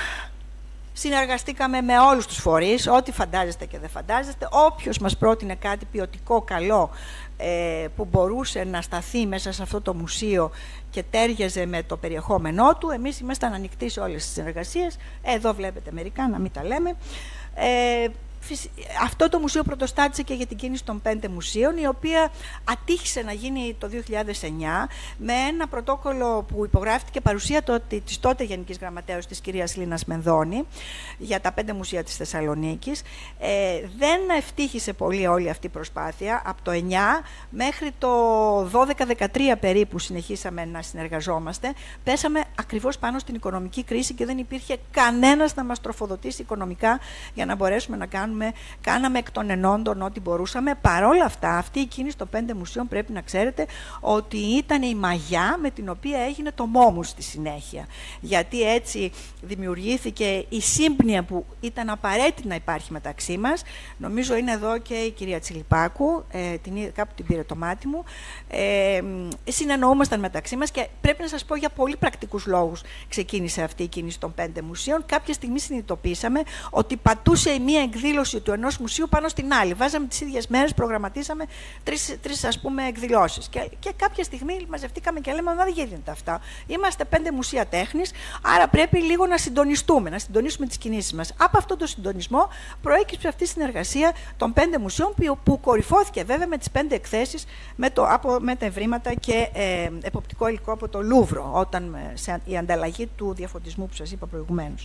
συνεργαστήκαμε με όλους τους φορείς, ό,τι φαντάζεστε και δεν φαντάζεστε. Όποιος μας πρότεινε κάτι ποιοτικό, καλό, ε, που μπορούσε να σταθεί μέσα σε αυτό το μουσείο και τέριαζε με το περιεχόμενό του, εμείς ήμασταν ανοιχτοί σε όλες τις συνεργασίες. Εδώ βλέπετε μερικά, να μην τα λέμε. Ε, αυτό το μουσείο πρωτοστάτησε και για την κίνηση των πέντε μουσείων, η οποία ατύχησε να γίνει το δύο χιλιάδες εννιά με ένα πρωτόκολλο που υπογράφηκε παρουσία τότε, της τότε Γενικής Γραμματέως της κυρίας Λίνας Μενδώνη για τα πέντε μουσεία της Θεσσαλονίκης. Ε, δεν ευτύχησε πολύ όλη αυτή η προσπάθεια. Από το εννιά μέχρι το δώδεκα δεκατρία περίπου συνεχίσαμε να συνεργαζόμαστε. Πέσαμε ακριβώς πάνω στην οικονομική κρίση και δεν υπήρχε κανένας να μας τροφοδοτήσει οικονομικά για να μπορέσουμε να κάνουμε. Κάναμε εκ των ενόντων ό,τι μπορούσαμε. Παρόλα αυτά, αυτή η κίνηση των πέντε μουσείων, πρέπει να ξέρετε ότι ήταν η μαγιά με την οποία έγινε το μόμους στη συνέχεια. Γιατί έτσι δημιουργήθηκε η σύμπνοια που ήταν απαραίτητη να υπάρχει μεταξύ μας. Νομίζω είναι εδώ και η κυρία Τσιλιπάκου, ε, την, κάπου την πήρε το μάτι μου. Ε, συνεννοούμασταν μεταξύ μας και πρέπει να σας πω, για πολύ πρακτικούς λόγους ξεκίνησε αυτή η κίνηση των πέντε μουσείων. Κάποια στιγμή συνειδητοποίησαμε ότι πατούσε η μία εκδήλωση του ενός μουσείου πάνω στην άλλη. Βάζαμε τις ίδιες μέρες, προγραμματίσαμε τρεις, τρεις ας πούμε εκδηλώσεις. Και, και κάποια στιγμή μαζευτήκαμε και λέμε: μα δεν γίνεται αυτά. Είμαστε πέντε μουσεία τέχνης, άρα πρέπει λίγο να συντονιστούμε, να συντονίσουμε τις κινήσεις μας. Από αυτόν τον συντονισμό προέκυψε αυτή η συνεργασία των πέντε μουσείων, που, που κορυφώθηκε βέβαια με τις πέντε εκθέσεις με, το, από, με τα ευρήματα και ε, εποπτικό υλικό από το Λούβρο, όταν σε, η ανταλλαγή του διαφωτισμού που σας είπα προηγουμένως.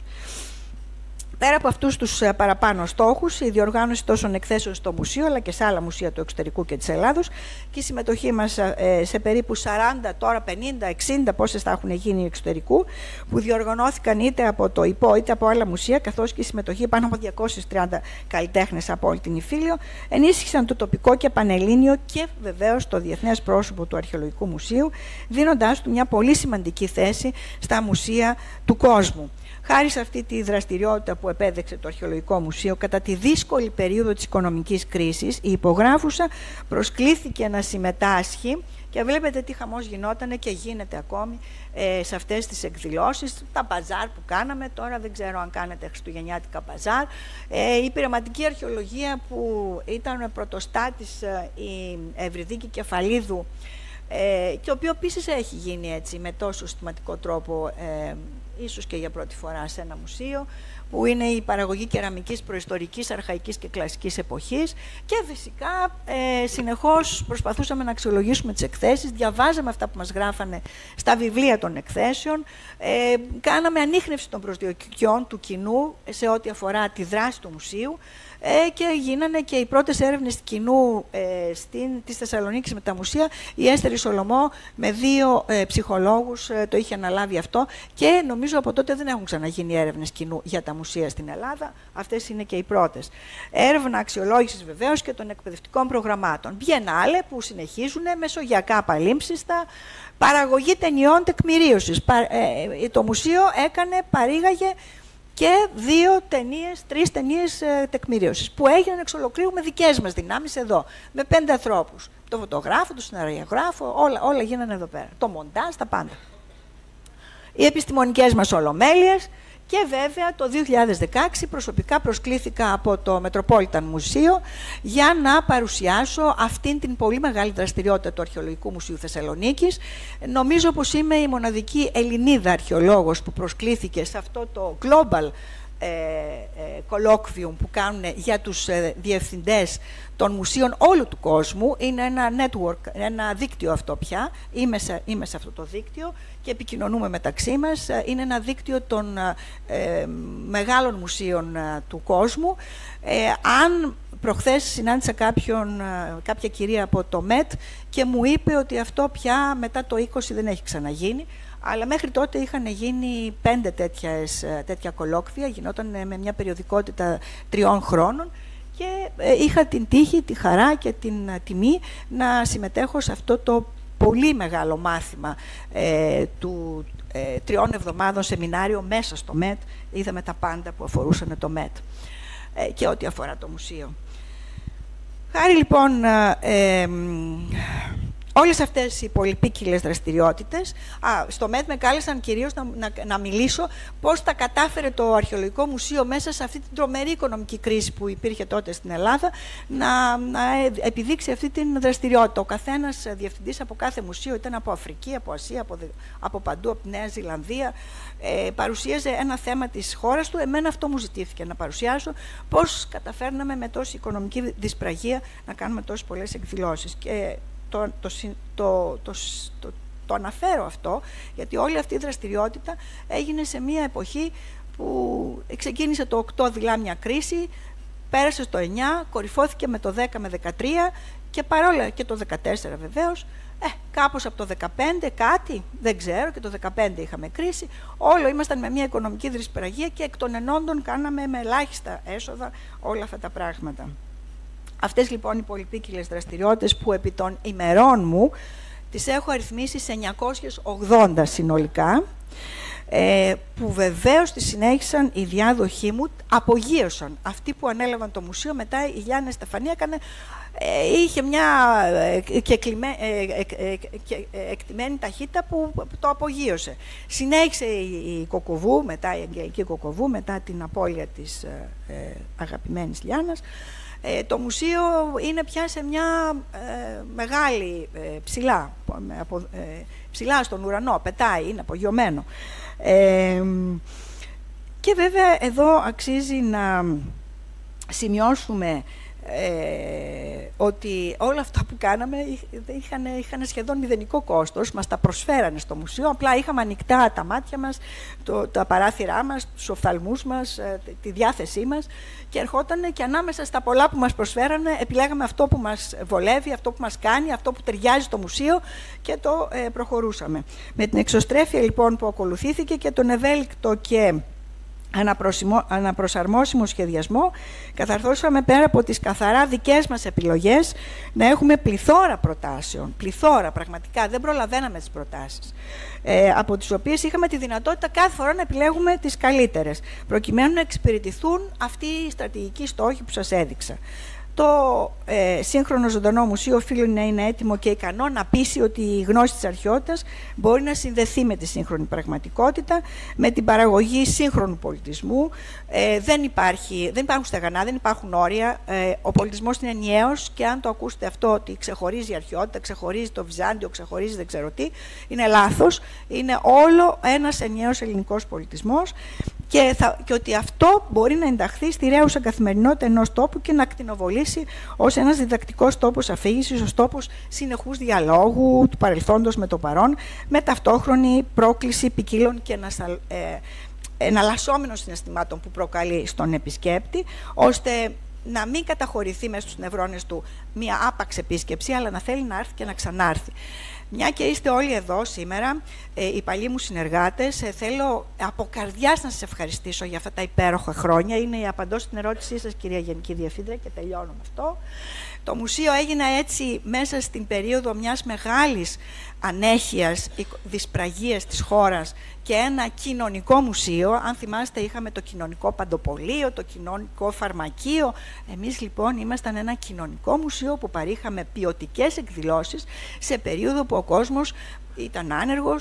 Πέρα από αυτούς τους παραπάνω στόχους, η διοργάνωση τόσων εκθέσεων στο μουσείο, αλλά και σε άλλα μουσεία του εξωτερικού και της Ελλάδος, και η συμμετοχή μας σε περίπου σαράντα, τώρα πενήντα, εξήντα, πόσες θα έχουν γίνει εξωτερικού, που διοργανώθηκαν είτε από το ΙΠΟ είτε από άλλα μουσεία, καθώς και η συμμετοχή πάνω από διακόσιους τριάντα καλλιτέχνες από όλη την Ιφίλιο, ενίσχυσαν το τοπικό και πανελλήνιο και βεβαίως το διεθνές πρόσωπο του Αρχαιολογικού Μουσείου, δίνοντάς του μια πολύ σημαντική θέση στα μουσεία του κόσμου. Χάρη σε αυτή τη δραστηριότητα που επέδειξε το Αρχαιολογικό Μουσείο κατά τη δύσκολη περίοδο της οικονομικής κρίσης, η υπογράφουσα προσκλήθηκε να συμμετάσχει, και βλέπετε τι χαμός γινόταν και γίνεται ακόμη ε, σε αυτές τις εκδηλώσεις, τα μπαζάρ που κάναμε. Τώρα δεν ξέρω αν κάνετε χριστουγεννιάτικα μπαζάρ. Ε, η πειραματική αρχαιολογία που ήταν πρωτοστάτης ε, η Ευρυδίκη Κεφαλίδου, ε, και το οποίο επίσης έχει γίνει έτσι με τόσο συστηματικό τρόπο, ε, ίσως και για πρώτη φορά σε ένα μουσείο, που είναι η παραγωγή κεραμικής προϊστορικής, αρχαϊκής και κλασικής εποχής. Και φυσικά ε, συνεχώς προσπαθούσαμε να αξιολογήσουμε τις εκθέσεις, διαβάζαμε αυτά που μας γράφανε στα βιβλία των εκθέσεων, ε, κάναμε ανίχνευση των προσδιοκιών του κοινού σε ό,τι αφορά τη δράση του μουσείου, ε, και γίνανε και οι πρώτες έρευνες κοινού ε, στην, της Θεσσαλονίκης με τα μουσεία. Η Έστερη Σολομό με δύο ε, ψυχολόγους ε, το είχε αναλάβει αυτό, και νομίζω από τότε δεν έχουν ξαναγίνει έρευνες κοινού για τα μουσεία στην Ελλάδα. Αυτές είναι και οι πρώτες. Έρευνα αξιολόγησης βεβαίως και των εκπαιδευτικών προγραμμάτων. Μπιενάλε που συνεχίζουν, μεσογειακά παλίμψιστα, παραγωγή ταινιών τεκμηρίωσης. Πα, ε, το μουσείο έκανε, παρήγαγε και δύο ταινίες, τρεις ταινίες ε, τεκμηρίωσης, που έγιναν εξ ολοκλήρου με δικές μας δυνάμεις εδώ, με πέντε ανθρώπους. Το φωτογράφο, το σεναριογράφο, όλα, όλα γίνανε εδώ πέρα. Το μοντάζ, τα πάντα. Οι επιστημονικές μας ολομέλειες Και βέβαια το δύο χιλιάδες δεκαέξι προσωπικά προσκλήθηκα από το Metropolitan Μουσείο για να παρουσιάσω αυτήν την πολύ μεγάλη δραστηριότητα του Αρχαιολογικού Μουσείου Θεσσαλονίκης. Νομίζω πως είμαι η μοναδική Ελληνίδα αρχαιολόγος που προσκλήθηκε σε αυτό το Global ε, ε, Colloquium που κάνουν για τους ε, διευθυντές των μουσείων όλου του κόσμου. Είναι ένα network, ένα δίκτυο αυτό πια. Είμαι σε, είμαι σε αυτό το δίκτυο και επικοινωνούμε μεταξύ μας. Είναι ένα δίκτυο των ε, μεγάλων μουσείων ε, του κόσμου. Ε, αν προχθές συνάντησα κάποιον, ε, κάποια κυρία από το ΜΕΤ και μου είπε ότι αυτό πια μετά το είκοσι δεν έχει ξαναγίνει. Αλλά μέχρι τότε είχαν γίνει πέντε τέτοιες, τέτοια κολόκβια, γινόταν με μια περιοδικότητα τριών χρόνων και είχα την τύχη, τη χαρά και την τιμή να συμμετέχω σε αυτό το πολύ μεγάλο μάθημα ε, του ε, τριών εβδομάδων σεμινάριο μέσα στο ΜΕΤ. Είδαμε τα πάντα που αφορούσαν το ΜΕΤ ε, και ό,τι αφορά το μουσείο. Χάρη λοιπόν... Ε, όλες αυτές οι πολυπίκυλες δραστηριότητες, α, στο ΜΕΤ με κάλεσαν κυρίως να, να, να μιλήσω πώς τα κατάφερε το Αρχαιολογικό Μουσείο μέσα σε αυτή την τρομερή οικονομική κρίση που υπήρχε τότε στην Ελλάδα να, να επιδείξει αυτή την δραστηριότητα. Ο καθένας διευθυντής από κάθε μουσείο, ήταν από Αφρική, από Ασία, από, από παντού, από τη Νέα Ζηλανδία, ε, παρουσίαζε ένα θέμα της χώρας του. Εμένα αυτό μου ζητήθηκε να παρουσιάσω, πώς καταφέρναμε με τόση οικονομική δυσπραγία να κάνουμε τόσες πολλές εκδηλώσεις. Και, Το, το, το, το, το, το αναφέρω αυτό, γιατί όλη αυτή η δραστηριότητα έγινε σε μια εποχή που ξεκίνησε το οκτώ δειλά μια κρίση, πέρασε στο εννιά, κορυφώθηκε με το δέκα με δεκατρία και παρόλα και το δεκατέσσερα βεβαίως, ε, κάπως από το δεκαπέντε κάτι, δεν ξέρω, και το δεκαπέντε είχαμε κρίση, όλο ήμασταν με μια οικονομική δυσπραγία και εκ των ενόντων κάναμε με ελάχιστα έσοδα όλα αυτά τα πράγματα. Αυτές λοιπόν οι πολυπίκυλες δραστηριότητες που επί των ημερών μου τις έχω αριθμίσει σε εννιακόσιες ογδόντα συνολικά, ε, που βεβαίως τη συνέχισαν οι διάδοχοί μου, απογείωσαν. Αυτοί που ανέλαβαν το μουσείο μετά, η Γιάννη Στεφανία έκανε, ε, είχε μια ε, κεκλειμέ, ε, ε, ε, ε, εκτιμένη ταχύτητα που το απογείωσε. Συνέχισε η, η Κοκοβού, μετά η Αγγελική Κοκοβού, μετά την απώλεια της ε, ε, αγαπημένης Λιάννας. Ε, το μουσείο είναι πια σε μια ε, μεγάλη ε, ψηλά, απο, ε, ψηλά στον ουρανό, πετάει, είναι απογειωμένο. Ε, και βέβαια εδώ αξίζει να σημειώσουμε ε, ότι όλα αυτά που κάναμε είχαν, είχαν σχεδόν μηδενικό κόστος, μας τα προσφέρανε στο μουσείο, απλά είχαμε ανοιχτά τα μάτια μας, το, τα παράθυρά μας, τους οφθαλμούς μας, τη διάθεσή μας και ερχόταν και ανάμεσα στα πολλά που μας προσφέρανε επιλέγαμε αυτό που μας βολεύει, αυτό που μας κάνει, αυτό που ταιριάζει στο μουσείο και το ε, προχωρούσαμε. Με την εξωστρέφεια λοιπόν που ακολουθήθηκε και τον ευέλικτο και αναπροσαρμόσιμο σχεδιασμό, καθαρθώσαμε πέρα από τις καθαρά δικές μας επιλογές να έχουμε πληθώρα προτάσεων, πληθώρα πραγματικά, δεν προλαβαίναμε τις προτάσεις, ε, από τις οποίες είχαμε τη δυνατότητα κάθε φορά να επιλέγουμε τις καλύτερες, προκειμένου να εξυπηρετηθούν αυτοί οι στρατηγικοί στόχοι που σας έδειξα. Το ε, σύγχρονο ζωντανό μουσείο οφείλει να είναι έτοιμο και ικανό να πείσει ότι η γνώση της αρχαιότητας μπορεί να συνδεθεί με τη σύγχρονη πραγματικότητα, με την παραγωγή σύγχρονου πολιτισμού. Ε, δεν, υπάρχει, δεν υπάρχουν στεγανά, δεν υπάρχουν όρια. Ε, ο πολιτισμός είναι ενιαίος και αν το ακούσετε αυτό ότι ξεχωρίζει η αρχαιότητα, ξεχωρίζει το Βυζάντιο, ξεχωρίζει δεν ξέρω τι, είναι λάθος. Είναι όλο ένας ενιαίος ελληνικός πολιτισμός. Και, θα, και ότι αυτό μπορεί να ενταχθεί στη ρέουσα καθημερινότητα ενός τόπου και να ακτινοβολήσει ως ένας διδακτικός τόπος αφήγησης, ως τόπος συνεχούς διαλόγου του παρελθόντος με το παρόν, με ταυτόχρονη πρόκληση ποικίλων και ενασαλ, ε, εναλλασσόμενων συναισθημάτων που προκαλεί στον επισκέπτη, ώστε να μην καταχωρηθεί μέσα στους νευρώνες του μία άπαξ επίσκεψη, αλλά να θέλει να έρθει και να ξανάρθει. Μια και είστε όλοι εδώ σήμερα, ε, οι παλιοί μου συνεργάτες, ε, θέλω από καρδιάς να σας ευχαριστήσω για αυτά τα υπέροχα χρόνια. Είναι η απαντώ στην ερώτησή σας, κυρία Γενική Διευθύντρια, και τελειώνω με αυτό. Το μουσείο έγινε έτσι μέσα στην περίοδο μιας μεγάλης ανέχειας, δυσπραγίας της χώρας και ένα κοινωνικό μουσείο. Αν θυμάστε, είχαμε το κοινωνικό παντοπολείο, το κοινωνικό φαρμακείο. Εμείς λοιπόν ήμασταν ένα κοινωνικό μουσείο που παρήχαμε ποιοτικές εκδηλώσεις σε περίοδο που ο κόσμος ήταν άνεργος,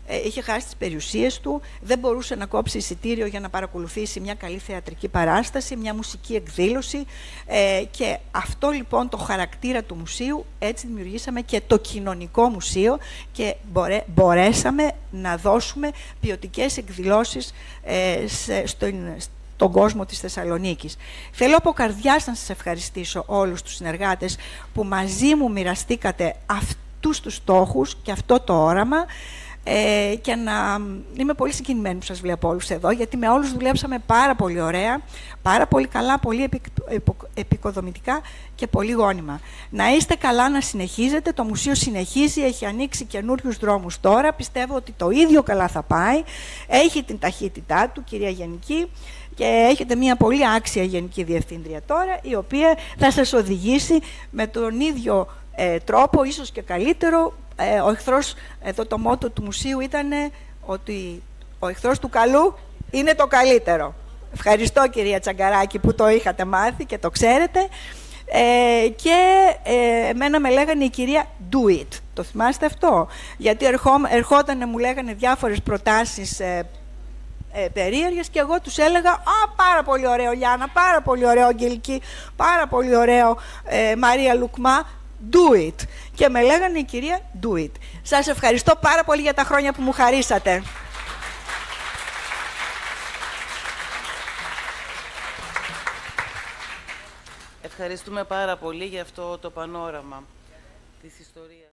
ε, είχε χάσει τις περιουσίες του, δεν μπορούσε να κόψει εισιτήριο για να παρακολουθήσει μια καλή θεατρική παράσταση, μια μουσική εκδήλωση, ε, και αυτό λοιπόν το χαρακτήρα του μουσείου, έτσι δημιουργήσαμε και το κοινωνικό μουσείο και μπορέ, μπορέσαμε να δώσουμε ποιοτικές εκδηλώσεις ε, σε, στο, τον κόσμο της Θεσσαλονίκης. Θέλω από καρδιάς να σας ευχαριστήσω όλους τους συνεργάτες που μαζί μου μοιραστήκατε αυτούς τους στόχους και αυτό το όραμα, ε, και να είμαι πολύ συγκινημένη που σας βλέπω όλους εδώ, γιατί με όλους δουλέψαμε πάρα πολύ ωραία, πάρα πολύ καλά, πολύ επικ, επικ, επικοδομητικά και πολύ γόνιμα. Να είστε καλά, να συνεχίζετε, το μουσείο συνεχίζει, έχει ανοίξει καινούριους δρόμους τώρα, πιστεύω ότι το ίδιο καλά θα πάει, έχει την ταχύτητά του, κυρία Γενική, και έχετε μια πολύ άξια Γενική Διευθύντρια τώρα, η οποία θα σας οδηγήσει με τον ίδιο ε, τρόπο, ίσως και καλύτερο. Ε, ο εχθρός, εδώ το μότο του μουσείου ήταν ότι ο εχθρός του καλού είναι το καλύτερο. Ευχαριστώ, κυρία Τσαγκαράκη, που το είχατε μάθει και το ξέρετε. Ε, και ε, εμένα με λέγανε η κυρία Do It. Το θυμάστε αυτό? Γιατί ερχό, ερχόταν, μου λέγανε διάφορες προτάσεις ε, ε, περίεργες και εγώ τους έλεγα «Α, πάρα πολύ ωραίο Λιάννα, πάρα πολύ ωραίο Αγγελική, πάρα πολύ ωραίο ε, Μαρία Λουκμά, do it». Και με λέγανε η κυρία Do It. Σας ευχαριστώ πάρα πολύ για τα χρόνια που μου χαρίσατε. Ευχαριστούμε πάρα πολύ για αυτό το πανόραμα της ιστορίας.